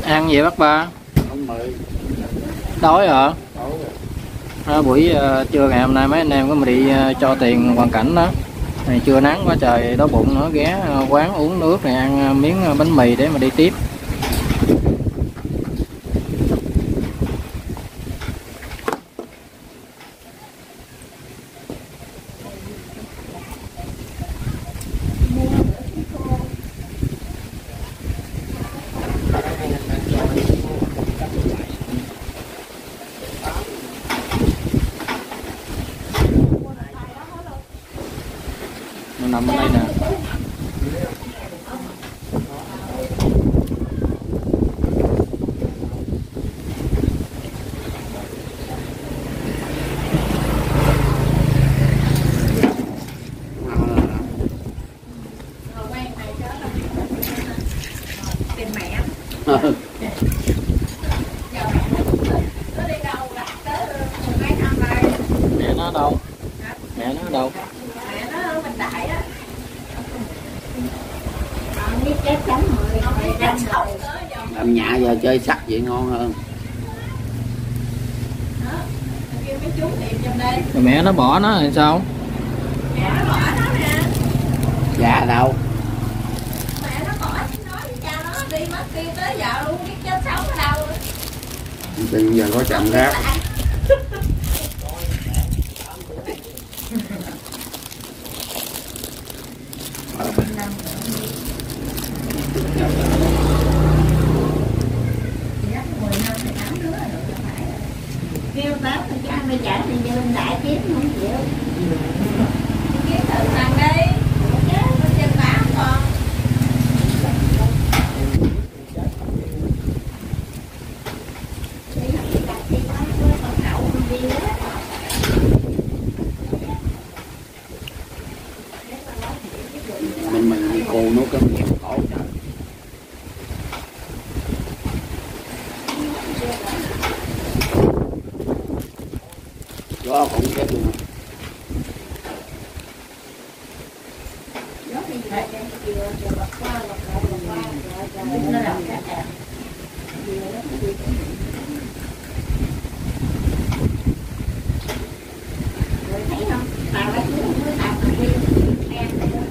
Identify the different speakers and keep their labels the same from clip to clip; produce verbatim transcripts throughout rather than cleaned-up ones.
Speaker 1: Ăn gì bác ba?
Speaker 2: Không mời.
Speaker 1: Đói hả?
Speaker 2: Đói rồi.
Speaker 1: À, buổi uh, trưa ngày hôm nay mấy anh em có mà đi uh, cho tiền hoàn cảnh đó. Này trưa nắng quá trời đói bụng nữa, ghé uh, quán uống nước này, ăn uh, miếng uh, bánh mì để mà đi tiếp. Nó nằm ở đây nè. Mẹ nó ở đâu? Mẹ nó ở đâu?
Speaker 3: Mẹ nó ở Bình Đại á.
Speaker 2: Làm nhạ giờ chơi sắt vậy ngon hơn.
Speaker 1: Rồi mẹ nó bỏ nó thì sao?
Speaker 3: Mẹ nó bỏ nó nè.
Speaker 2: Dạ đâu?
Speaker 3: Mẹ nó bỏ nó với cha nó đi mất tiêu tới giờ luôn, biết chết sống ở đâu.
Speaker 2: Bây giờ có chậm ráp.
Speaker 3: Kêu tám thì cha mày trả thì giờ Bình Đại kiếm không chịu. Kiếm tự làm đi. Chứ có chân bán con.
Speaker 2: Mình mình đi cô nấu cơm nhiều khổ trời. Gió cũng chết luôn.
Speaker 3: Nó làm cái đẹp. Thấy không? Tao đã xuống với tao còn đi. Em thấy không?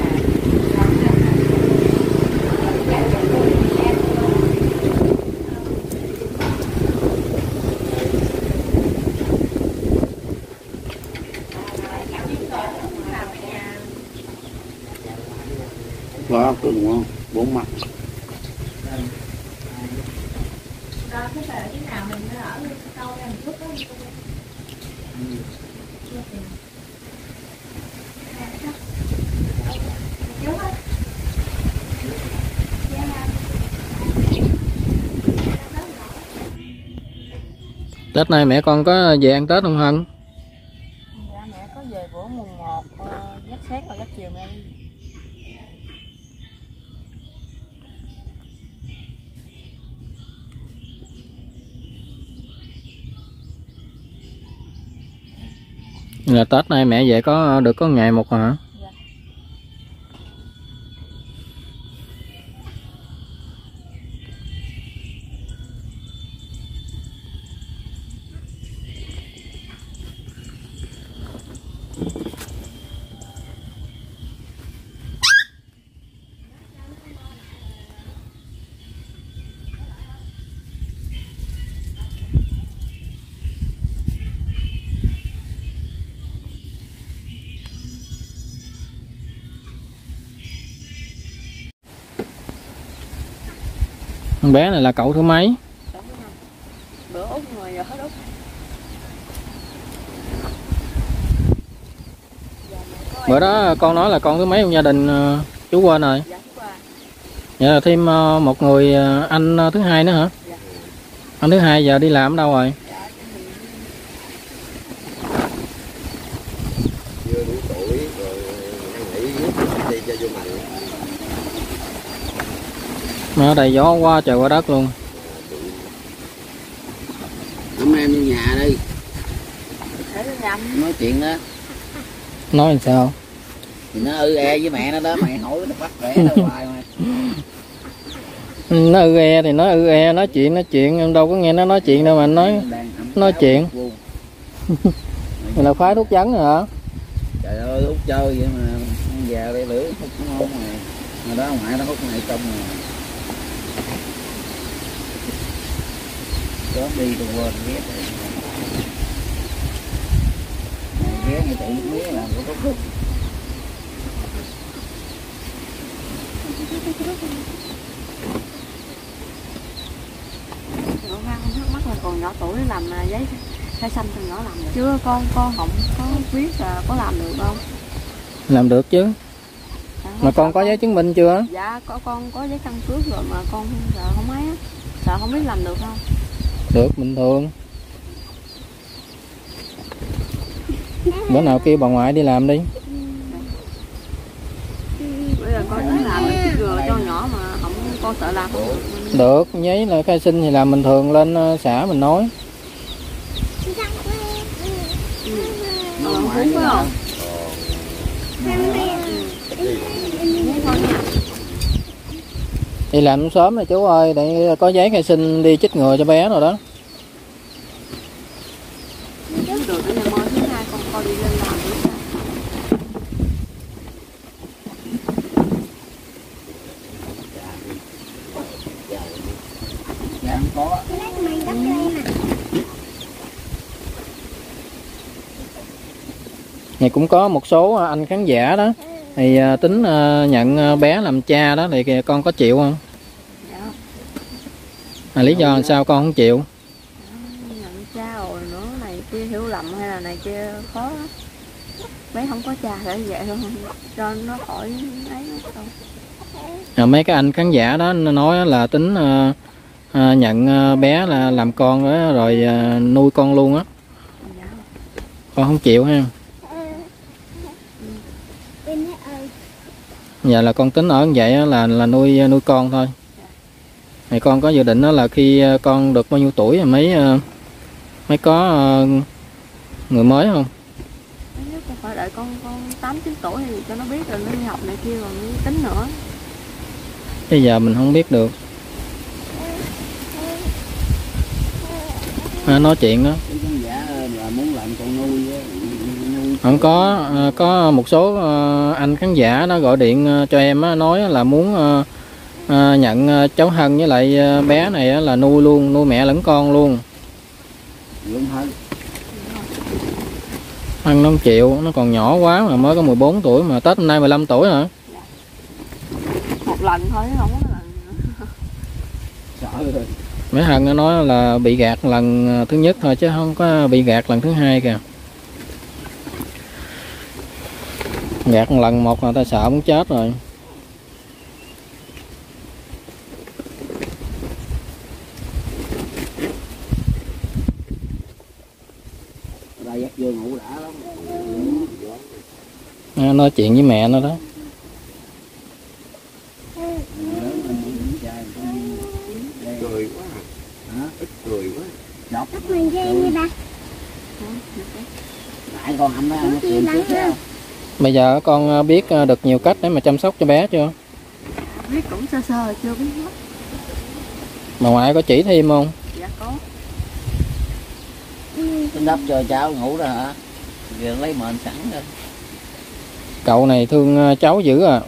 Speaker 2: Quá cưng ngon, bốn mặt.
Speaker 3: Đó, cái thời cái nào mình nó ở câu ra một chút đó.
Speaker 1: Tết nay mẹ con có về ăn Tết không Hân?
Speaker 4: Dạ mẹ có về bữa mùng một, giấc sáng và giấc chiều mẹ đi.
Speaker 1: Là Tết nay mẹ về có được có ngày một hả?
Speaker 4: Dạ.
Speaker 1: Con bé này là cậu thứ mấy?
Speaker 4: Bữa út rồi giờ hết út.
Speaker 1: Bữa đó con nói là con thứ mấy trong gia đình, chú quên rồi.
Speaker 4: Dạ chú qua.
Speaker 1: Vậy là thêm một người anh thứ hai nữa hả?
Speaker 4: Dạ.
Speaker 1: Anh thứ hai giờ đi làm ở đâu rồi?
Speaker 4: Dạ.
Speaker 2: Chưa đủ tuổi rồi nghỉ đi cho vô mạnh.
Speaker 1: Mà ở đây gió quá trời qua đất luôn.
Speaker 2: Hôm nay em đi nhà đi.
Speaker 4: Để nó nhầm.
Speaker 2: Nói chuyện đó.
Speaker 1: Nói làm sao?
Speaker 2: Thì nó ư e với mẹ nó đó, mày hỏi nó bắt rẻ nó hoài mà.
Speaker 1: Nó ư e thì nó ư e, nói chuyện nói chuyện em đâu có nghe nó nói chuyện đâu mà anh nói nói chuyện. Này là phái thuốc trắng rồi hả?
Speaker 2: Trời ơi hút chơi vậy mà già đây lửa hút cũng ngon này. Mà đó ngoại nó hút này trong rồi. Đó đi tôi quên ghé này. Ghé ngay tự mía làm có hút hút.
Speaker 4: Thắc mắc là còn nhỏ tuổi làm giấy khai xanh từ nhỏ làm được chưa? Con con không có biết là có làm được không?
Speaker 1: Làm được chứ.
Speaker 4: À,
Speaker 1: Mà con có
Speaker 4: con...
Speaker 1: giấy chứng minh chưa?
Speaker 4: Dạ có, con có giấy căn cước rồi mà con sợ không ấy á, sợ không biết làm được không?
Speaker 1: Được bình thường. Bữa nào kêu bà ngoại đi làm đi.
Speaker 4: Bây giờ con muốn làm cái chữ G cho nhỏ mà không, con sợ làm không được.
Speaker 1: Được, giấy là khai sinh thì làm bình thường, lên xã mình nói.
Speaker 4: Ờ, không phải không?
Speaker 1: Đi làm sớm rồi chú ơi, để có giấy khai sinh đi chích ngừa cho bé rồi đó.
Speaker 4: Được, để ngày mai thứ hai con coi đi lên làm đi.
Speaker 2: Dạ không có.
Speaker 1: Này cũng có một số anh khán giả đó thì tính nhận bé làm cha đó thì con có chịu không?
Speaker 4: Dạ.
Speaker 1: À, lý do làm sao con không chịu?
Speaker 4: Nhận cha rồi nữa này kia hiểu lầm hay là này kia khó lắm. Bé không có cha để vậy thôi cho nó khỏi ấy đâu.
Speaker 1: À, mấy cái anh khán giả đó nói là tính uh, uh, nhận bé là làm con đó, rồi uh, nuôi con luôn á.
Speaker 4: Dạ.
Speaker 1: Con không chịu ha. Dạ là con tính ở như vậy là là nuôi nuôi con thôi. Thì con có dự định đó là khi con được bao nhiêu tuổi thì mới mới có người mới không?
Speaker 4: Con phải đợi con con tám chín tuổi thì cho nó biết rồi nó đi học này kia rồi mới tính nữa.
Speaker 1: Bây giờ mình không biết được. À, nói chuyện đó.
Speaker 2: Là muốn làm con nuôi á.
Speaker 1: Không có, có một số anh khán giả nó gọi điện cho em nói là muốn nhận cháu Hân với lại bé này là nuôi luôn, nuôi mẹ lẫn con luôn. Hân nó không chịu, nó còn nhỏ quá mà mới có mười bốn tuổi mà Tết hôm nay mười lăm tuổi hả?
Speaker 4: Một lần thôi không có lần nữa.
Speaker 2: Sợ rồi.
Speaker 1: Mấy Hân nó nói là bị gạt lần thứ nhất thôi chứ không có bị gạt lần thứ hai kìa. Gạt một lần một là ta sợ muốn chết rồi.
Speaker 2: Ra dắt vô ngủ đã lắm.
Speaker 1: À, nói chuyện với mẹ nó đó.
Speaker 2: Cười quá. Hả? Ít cười quá. Nhọc.
Speaker 3: Bắt mình ghê như ba.
Speaker 2: Lại con âm đó, nó cười trước sao?
Speaker 1: Bây giờ con biết được nhiều cách để mà chăm sóc cho bé chưa?
Speaker 4: Biết cũng sơ sơ chưa biết hết.
Speaker 1: Bà ngoại có chỉ thêm không?
Speaker 4: Dạ có.
Speaker 2: Tính đắp cho cháu ngủ đó hả? Giờ lấy mền sẵn rồi.
Speaker 1: Cậu này thương cháu dữ à.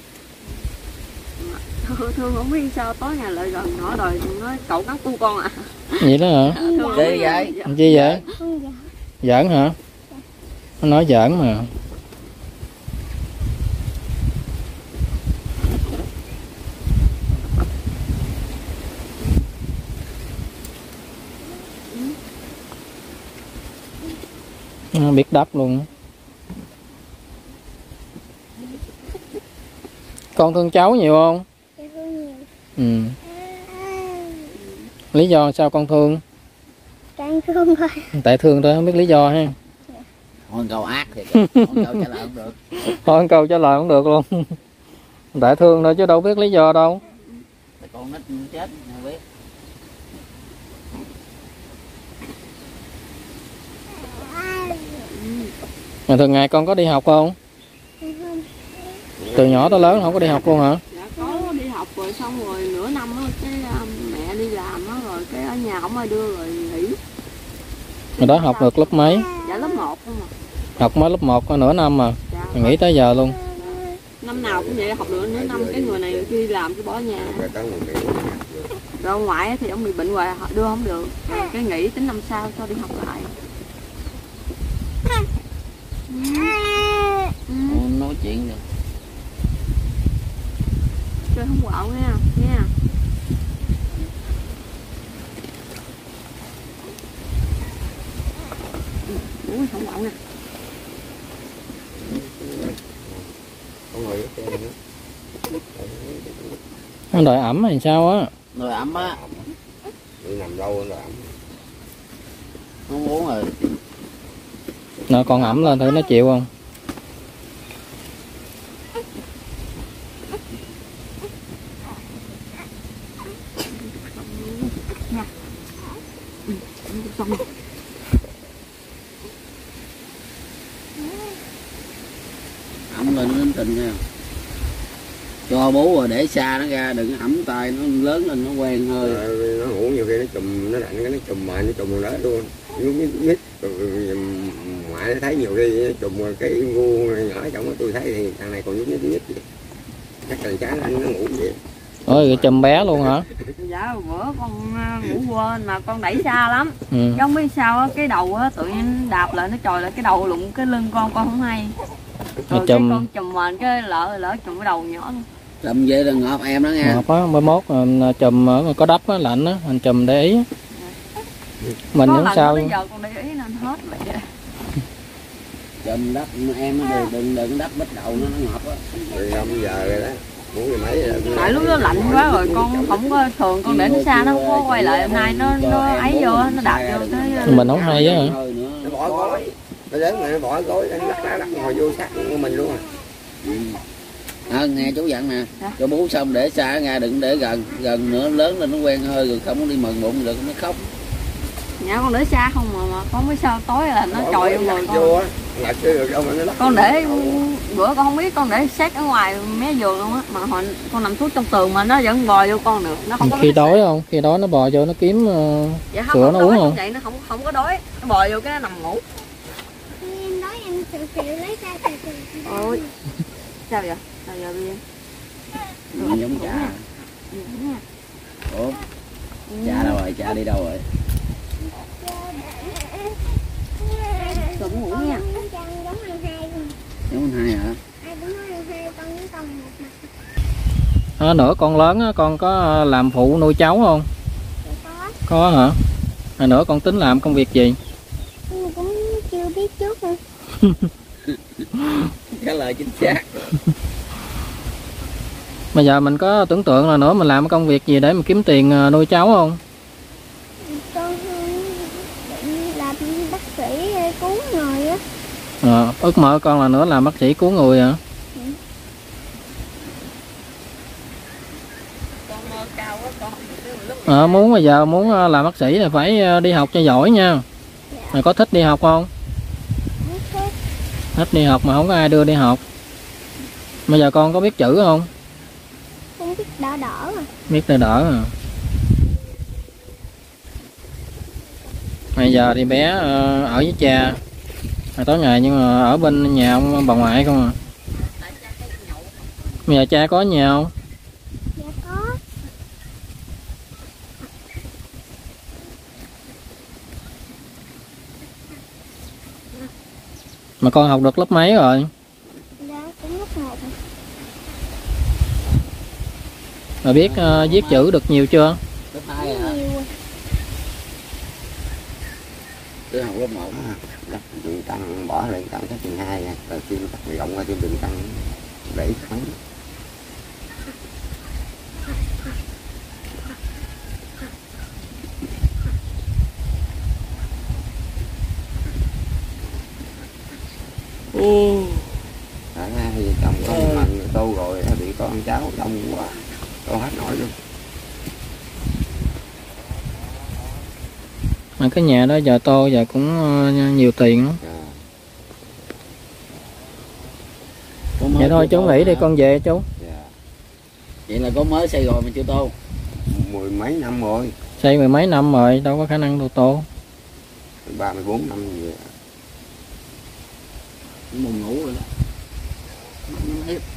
Speaker 4: Thương, thương không biết sao tối nhà lại gần nhỏ rồi nói cậu cắn cu con à.
Speaker 1: Vậy đó hả?
Speaker 2: Gì vậy?
Speaker 1: Chi vậy? Giỡn hả? Nó nói giỡn mà. Nó biết đắp luôn. Con thương cháu nhiều không? Ừ. Lý do sao con thương?
Speaker 3: Càng thương thôi.
Speaker 1: Tại thương thôi, không biết lý do ha.
Speaker 2: Thôi câu ác thì con câu trả lời không được.
Speaker 1: Thôi câu trả lời không được luôn. Tại thương thôi chứ đâu biết lý do đâu.
Speaker 2: Con nít chết không biết.
Speaker 1: Mà thường ngày con có đi học không? Từ nhỏ tới lớn không có đi học luôn hả?
Speaker 4: Dạ có đi học rồi rồi xong rồi nửa năm á cái mẹ đi làm á rồi cái ở nhà không ai đưa rồi nghỉ.
Speaker 1: Hồi đó học được lớp mấy?
Speaker 4: Dạ lớp một không mà.
Speaker 1: Học mới lớp một nửa năm mà.
Speaker 4: Dạ.
Speaker 1: Nghỉ tới giờ luôn.
Speaker 4: Năm nào cũng vậy, học được nửa năm cái người này khi đi làm cái bỏ nhà. Rồi ông ngoại thì ông bị bệnh hoài đưa không được. Rồi cái nghỉ tính năm sau cho đi học lại. Ừ.
Speaker 2: Nói chuyện được.
Speaker 4: Chơi không quạo nha, nha. Ui, không quạo nha.
Speaker 1: Nó đợi ẩm hay sao á?
Speaker 2: Rồi ẩm á.
Speaker 5: Đi nằm lâu rồi ẩm.
Speaker 2: Không uống rồi.
Speaker 1: Nó còn ẩm lên thử nó chịu không?
Speaker 4: Nha. Ừ, xong rồi.
Speaker 2: Ẩm lên nó tình nha. Cho bố rồi để xa nó ra, đừng ẩm tay nó lớn lên nó quen hơi.
Speaker 5: À, nó ngủ nhiều khi nó chùm nó lạnh cái nó chùm mà nó chùm đó luôn. Nó nhít nhít. Ngoại nó thấy nhiều khi nó chùm cái ngu nhỏ trong tôi thấy thì thằng này còn nhít nhít nhít vậy. Chắc là chán anh nó ngủ vậy.
Speaker 1: Ôi chùm bé luôn hả?
Speaker 4: Dạ bữa con ngủ quên mà con đẩy xa lắm.
Speaker 1: Ừ.
Speaker 4: Chứ không biết sao á, cái đầu á tự nhiên đạp lại nó trồi lại cái đầu lụng cái lưng con con không hay. Rồi cái
Speaker 1: chùm...
Speaker 4: con chùm mền cái lỡ lỡ chùm cái đầu nhỏ luôn.
Speaker 2: Chùm vậy là ngọt em đó nha.
Speaker 1: Ngọt á, mai mốt chùm có đắp á, lạnh á, anh chùm để ý. Mình không sao.
Speaker 4: Bây giờ con để ý nên hết vậy.
Speaker 2: Chùm đắp em nó đừng đừng đừng đắp bít đầu nó nó ngọt á.
Speaker 5: mười lăm giờ rồi đó. Muốn gì mấy rồi.
Speaker 4: Tại lúc đó lạnh quá rồi con không có thường con để nó xa nó không có quay lại, hôm nay nó nó ấy vô nó đạp vô cái
Speaker 1: mình không hay á hả?
Speaker 5: Nó bỏ gối. Nó lớn mà nó bỏ gối nó lắc lá lắc ngồi vô sát của mình luôn à.
Speaker 2: Ừ. À, nghe chú dặn nè, dạ. Cho bú xong để xa ra đừng để gần, gần nữa lớn lên nó quen hơi rồi không có đi mần bụng được nó khóc.
Speaker 4: Dạ con để xa không mà, mà con biết sao tối là nó trồi vô người con.
Speaker 5: Lật được đâu mà nó lắc.
Speaker 4: Con để bữa con không biết con để sát ở ngoài mé giường luôn á, mà hồi con nằm thuốc trong tường mà nó vẫn bò vô con được, nó không có.
Speaker 1: Khi đói không? Khi đó nó bò vô nó kiếm uh,
Speaker 4: dạ, không,
Speaker 1: sữa nó uống không?
Speaker 4: Vậy nó không không có đói, nó bò vô cái nó nằm ngủ.
Speaker 3: Em đói em tự chịu lấy ra từ từ.
Speaker 4: Ôi. Sao vậy? Sao giờ đi em?
Speaker 2: Mình giống cha. Ủa? Cha đâu rồi? Cha đi đâu rồi?
Speaker 4: Rồi ngủ nha.
Speaker 2: Giống anh hai hả?
Speaker 1: À, nữa con lớn á, con có làm phụ nuôi cháu không?
Speaker 3: Có.
Speaker 1: Có hả? À, nữa con tính làm công việc gì?
Speaker 3: Em cũng chưa biết trước nữa.
Speaker 2: Trả lời chính xác.
Speaker 1: Bây giờ mình có tưởng tượng là nữa mình làm công việc gì để mình kiếm tiền nuôi cháu không?
Speaker 3: Con định làm bác sĩ cứu người á.
Speaker 1: À, ước mơ con là nữa làm bác sĩ cứu người hả?
Speaker 3: Ừ.
Speaker 4: Con mơ cao quá con không.
Speaker 1: À, muốn bây giờ muốn làm bác sĩ là phải đi học cho giỏi nha.
Speaker 3: Dạ.
Speaker 1: Mày có thích đi học không?
Speaker 3: Thích.
Speaker 1: Thích đi học mà không có ai đưa đi học. Bây giờ con có biết chữ không?
Speaker 3: Không biết đỡ đỡ à.
Speaker 1: Biết đỡ đỡ à. Bây giờ thì bé ở với cha tối ngày nhưng mà ở bên nhà ông bà ngoại không à. Bây giờ cha có ở nhà không?
Speaker 3: Dạ có.
Speaker 1: Mà con học được lớp mấy rồi?
Speaker 3: Dạ cũng lớp một.
Speaker 1: Rồi biết uh, viết chữ được nhiều chưa?
Speaker 2: Lớp hai hả? Tôi học lớp một.
Speaker 5: Đất đường tăng bỏ lên tăng tới trường hai rồi khi nó bắt rộng qua trên đường tăng để khánh.
Speaker 2: Ừ.
Speaker 5: Tại hai vợ chồng có một mình tô rồi bị con cháu đông quá tô hết nổi luôn.
Speaker 1: Mà cái nhà đó giờ tô giờ cũng uh, nhiều tiền lắm.
Speaker 5: À.
Speaker 1: Vậy thôi chú nghỉ đi con về chú.
Speaker 5: Dạ.
Speaker 2: Vậy là có mới xây rồi mà chưa tô.
Speaker 5: Mười mấy năm rồi.
Speaker 1: Xây mười mấy năm rồi, đâu có khả năng tô tô.
Speaker 5: Ba mươi bốn năm gì.
Speaker 2: Buồn ngủ rồi đó. Nó hết.